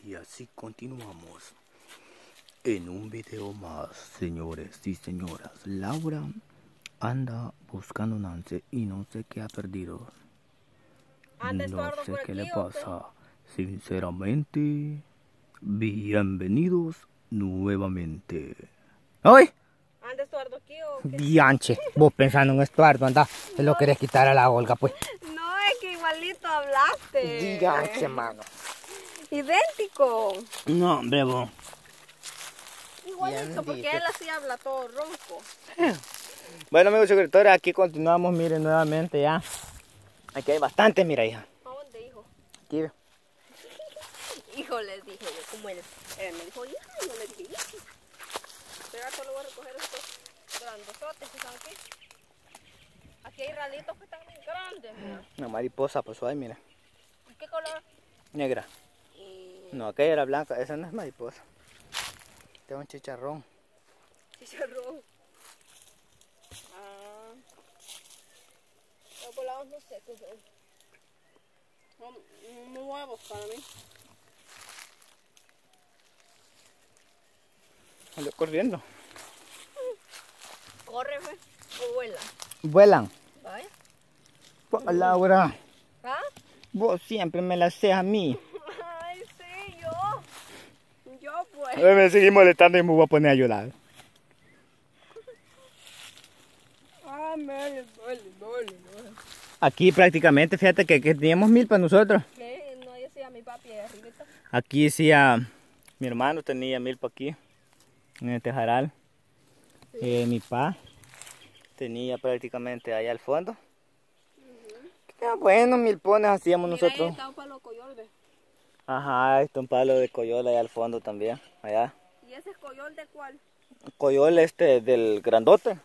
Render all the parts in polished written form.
Y así continuamos en un video más, señores y señoras. Laura anda buscando a Nancy y no sé qué ha perdido. No sé qué le pasa. Sinceramente, bienvenidos nuevamente. ¡Ay! ¿Anda Estuardo aquí o qué? Dianche, vos pensando en Estuardo, anda, te lo querés quitar a la Olga, pues. No, es que igualito hablaste. Dianche, mano. Idéntico. No, hombre, vos. Igualito, porque él así habla todo ronco. Bueno, amigos suscriptores, aquí continuamos, miren, nuevamente ya. Aquí hay bastante, mira, hija. ¿A dónde, hijo? Aquí ve. Hijo, les dije yo, como él me dijo hija, y yo le dije hija. Pero ahora solo voy a recoger estos grandosotes que están aquí. Aquí hay ralitos que están bien grandes, mira. Una mariposa, pues ahí, mira. ¿Y qué color? Negra. No, aquella era blanca, esa no es mariposa. Este es un chicharrón. Chicharrón. Ah. Los volados no sé qué son. Son nuevos para mí. Ando corriendo. Corre, pues, o vuela. Vuelan. ¿Vale? Pues, Laura, ¿Ah? vos siempre me la haces a mí. Ay, sí, yo pues. Me seguí molestando y me voy a poner a llorar. Ay, me duele. Aquí prácticamente, fíjate que teníamos milpa nosotros. ¿Qué? No, yo decía a mi papi ahí arribita. Aquí decía, mi hermano tenía milpa aquí, en el tejaral. Sí. Mi papá tenía prácticamente allá al fondo. Bueno, milpones hacíamos Mira, nosotros. ahí está un palo coyol, ve. Ajá, está un palo de coyol allá al fondo también, allá. ¿Y ese es coyol de cuál? Coyol del grandote.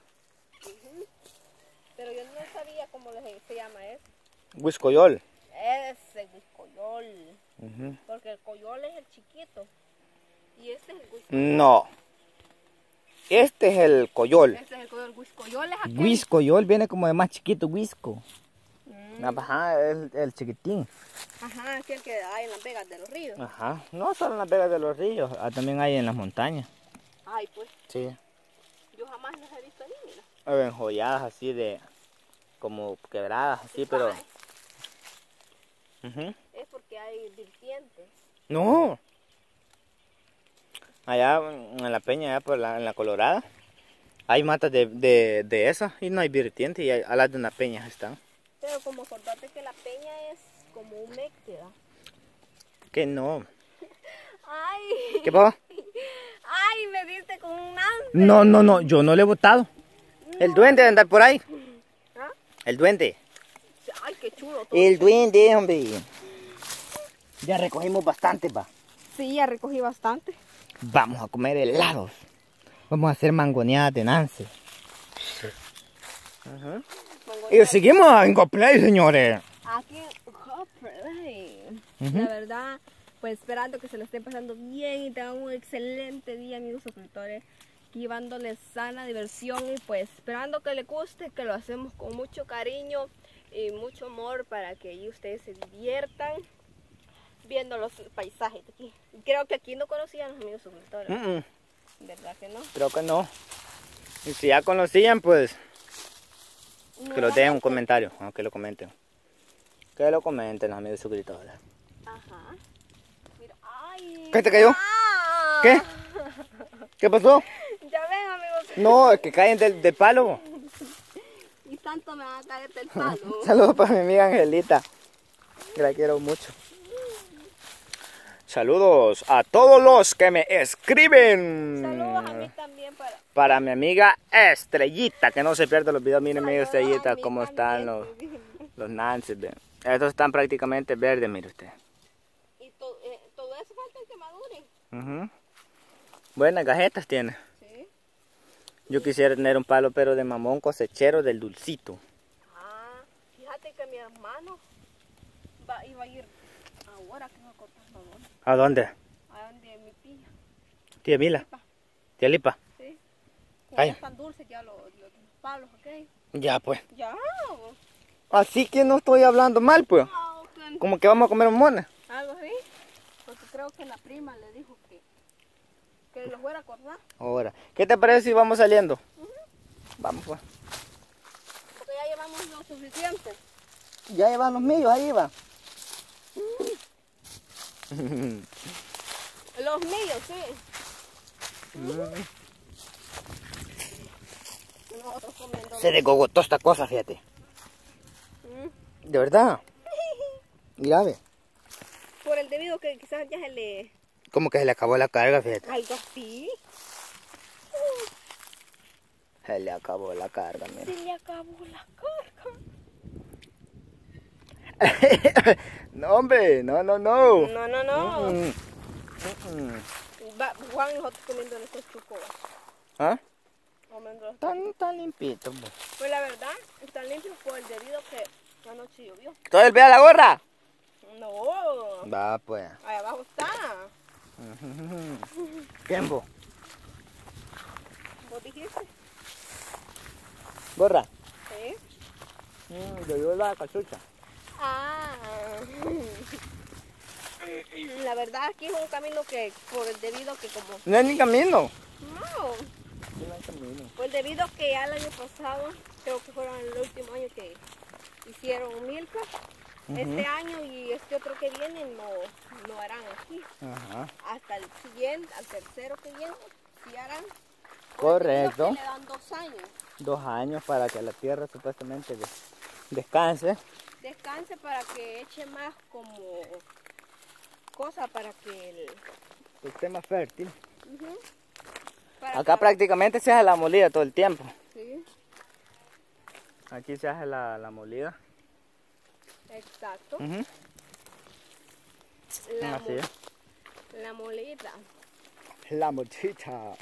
Pero yo no sabía cómo se llama eso. Huiscoyol. Ese coyol. Ujú. Porque el coyol es el chiquito. Y este es el huiscoyol. No. Este es el coyol. Este es el coyol. Huiscoyol es aquel. Huiscoyol viene como de más chiquito, huisco. Ajá, el chiquitín. Ajá, aquel que hay en las vegas de los ríos. Ajá, no solo en las vegas de los ríos, también hay en las montañas. Ay, pues, Sí. yo jamás los he visto ahí, mira. Enjolladas así de, como quebradas así, pero... Ay, Ujú. es porque hay virtientes. No. Allá en la peña, allá en la Colorada, hay matas de esas y no hay vertiente y a las de una peña están. Pero como acordate que la peña es como un mécteda. Que no. Ay. ¿Qué pasó? Ay, me diste con un Nancy. No, yo no le he botado. El duende de andar por ahí. ¿Ah? El duende. Ay, qué chulo todo. El duende, hombre. Ya recogimos bastante, va. Sí, ya recogí bastante. Vamos a comer helados. Vamos a hacer mangoneadas de Nancy. Ajá. Y seguimos en GoPlay, señores. Aquí en Coplay. La verdad, pues esperando que se lo estén pasando bien y tengan un excelente día, amigos suscriptores. Llevándoles sana diversión y pues esperando que les guste, que lo hacemos con mucho cariño y mucho amor para que ahí ustedes se diviertan viendo los paisajes de aquí. Creo que aquí no conocían los amigos suscriptores. ¿Verdad que no? Creo que no. Y si ya conocían, pues que lo dejen un comentario, que lo comenten. Que lo comenten los amigos suscriptores. Ajá. Mira, ay. ¿Qué te cayó? ¡Ah! ¿Qué? ¿Qué pasó? Ya ven, amigos. No, es que caen del palo. Y tanto me van a caer del palo. Saludos para mi amiga Angelita, que la quiero mucho. Saludos a todos los que me escriben. Saludos a mí también Para mi amiga Estrellita, que no se pierde los videos. Miren, mi Saludos Estrellita, a mí cómo están también. los Nancy. Ven. Estos están prácticamente verdes, mire usted. Y todo eso falta que maduren. Ujú. Buenas gajetas tiene. Sí. Yo quisiera tener un palo, pero de mamón cosechero del dulcito. Ah, fíjate que mi hermano iba a ir ahora que va a cortar mamón. ¿A dónde? A donde mi tía. Tía Mila. Tía Lipa. Sí. Ay. Ya están dulces ya los palos, ¿ok? Ya, pues. Ya. Así que no estoy hablando mal, pues. Ah, ok. Como que vamos a comer mamones. Algo así. Porque creo creo que la prima le dijo que lo fuera a acordar. Ahora, ¿qué te parece si vamos saliendo? Vamos pues. Porque ya llevamos lo suficiente. Ya llevan los míos, ahí va. Los míos, sí. Nosotros comiendo. Se descogotó esta cosa, fíjate. De verdad. Mira, ve. Por el debido que quizás ya se le... Como que se le acabó la carga, fíjate. Algo así. Se le acabó la carga, mira. Se le acabó la carga. No, hombre, no. No. Juan y nosotros comiendo nuestros chucos. ¿Ah? Comiendo. Tan limpito. Pues la verdad, están limpios por el debido que anoche llovió. ¿Todo el vea la gorra? No. Va, pues. Ahí abajo está. ¿Quién vos? ¿Vos dijiste? ¿Gorra? Sí. Yo llevo la cachucha. Ah. La verdad aquí es un camino que por el debido que como... No es ni camino. No. No hay camino. Por el debido que ya el año pasado, creo que fueron el último año que hicieron milpa. Este año y este otro que viene no harán aquí. Ajá. Hasta el siguiente, al tercero que viene, sí harán. Correcto. Le dan 2 años. 2 años para que la tierra supuestamente descanse. Descanse para que eche más como cosa para que el... Esté más fértil. para Acá que- prácticamente se hace la molida todo el tiempo. Sí, Aquí se hace la molida. exacto. Ujú. La, Así es. la molida. La mochita.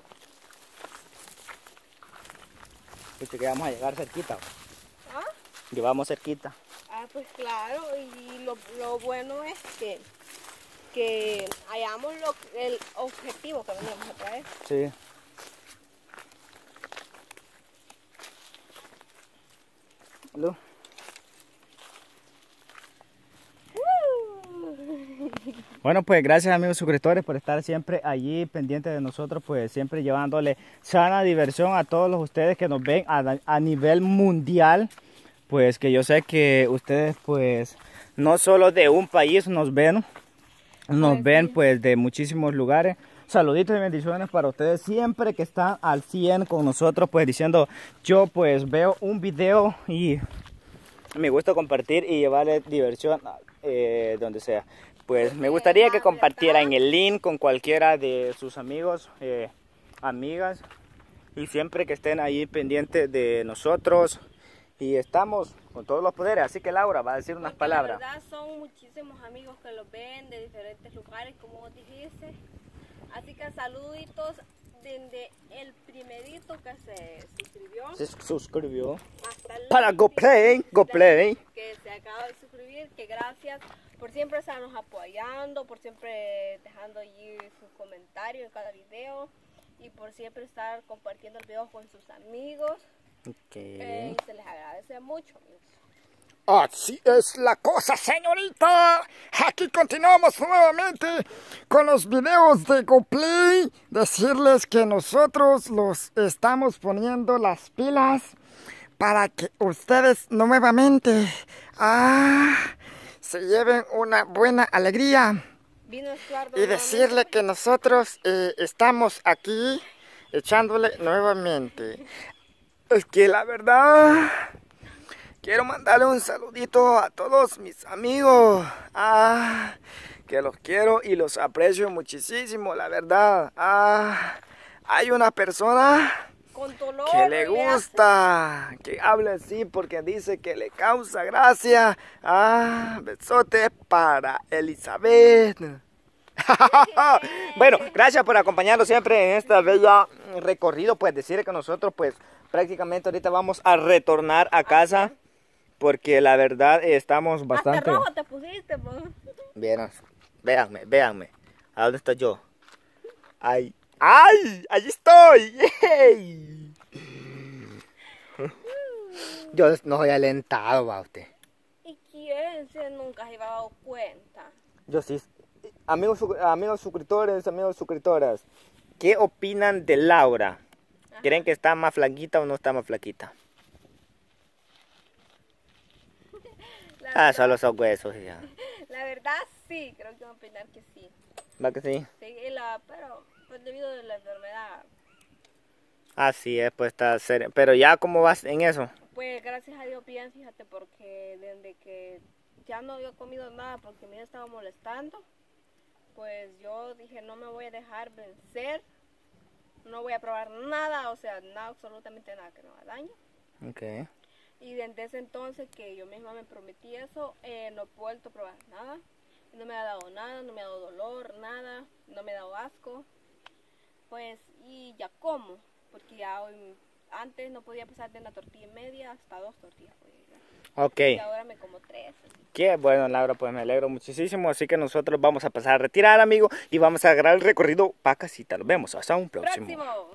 Dice que vamos a llegar cerquita. ¿Ah? Llevamos cerquita. Ah, pues claro, y lo bueno es que hayamos el objetivo que veníamos a traer. Sí. Lu. Bueno, pues gracias amigos suscriptores por estar siempre allí pendientes de nosotros, pues siempre llevándole sana diversión a todos los ustedes que nos ven a nivel mundial, pues que yo sé que ustedes pues no solo de un país nos ven pues de muchísimos lugares. Saluditos y bendiciones para ustedes siempre que están al 100 con nosotros, pues diciendo yo pues veo un video y me gusta compartir y llevarles diversión donde sea. Pues me gustaría que compartieran el link con cualquiera de sus amigos, amigas, y siempre que estén ahí pendientes de nosotros. Y estamos con todos los poderes, así que Laura va a decir unas palabras. La verdad son muchísimos amigos que los ven de diferentes lugares, como vos dijiste. Así que saluditos desde el primerito que se suscribió. Se suscribió. Hasta el Para GoPlay, que se acaba de suscribir, que gracias por siempre estarnos apoyando, por siempre dejando allí sus comentarios en cada video y por siempre estar compartiendo el video con sus amigos. Okay. Se les agradece mucho, amigos. Así es la cosa, señorita. Aquí continuamos nuevamente con los videos de GoPlay. Decirles que nosotros los estamos poniendo las pilas para que ustedes nuevamente se lleven una buena alegría. Vino Estuardo Y decirle que nosotros estamos aquí echándole nuevamente. Es que la verdad... Quiero mandarle un saludito a todos mis amigos, que los quiero y los aprecio muchísimo, la verdad. Hay una persona con dolor, que le gusta que hable así porque dice que le causa gracia. Besote para Elizabeth. Bueno, gracias por acompañarnos siempre en esta bella recorrido. Pues decirle que nosotros pues prácticamente ahorita vamos a retornar a casa. Porque la verdad estamos bastante... Hasta rojo te pusiste, pues. Véanme. ¿A dónde estoy yo? ¡Ay! ¡Allí estoy! ¡Yay! Yo no soy alentado, va usted. ¿Y quién? Si nunca se iba a dar cuenta. Yo sí. amigos suscriptores, amigos suscriptoras, ¿qué opinan de Laura? ¿Creen que está más flaquita o no está más flaquita? Solo son huesos ya. La verdad sí, creo que voy a opinar que sí. ¿Va que sí? Sí, pero pues debido a la enfermedad. Así es, pues está serio. Pero ya, ¿cómo vas en eso? Pues gracias a Dios bien, fíjate, porque desde que ya no había comido nada porque me estaba molestando, pues yo dije no me voy a dejar vencer, no voy a probar nada, o sea, nada, absolutamente nada que me haga daño. Okay. Y desde ese entonces que yo misma me prometí eso, no he vuelto a probar nada. No me ha dado nada, no me ha dado dolor, nada, no me ha dado asco. Pues, y ya como, porque ya hoy, antes no podía pasar de una tortilla y media hasta 2 tortillas. Ok. Y ahora me como 3. Así. Qué bueno, Laura, pues me alegro muchísimo. Así que nosotros vamos a pasar a retirar, amigo, y vamos a agarrar el recorrido para casita. Nos vemos hasta un próximo.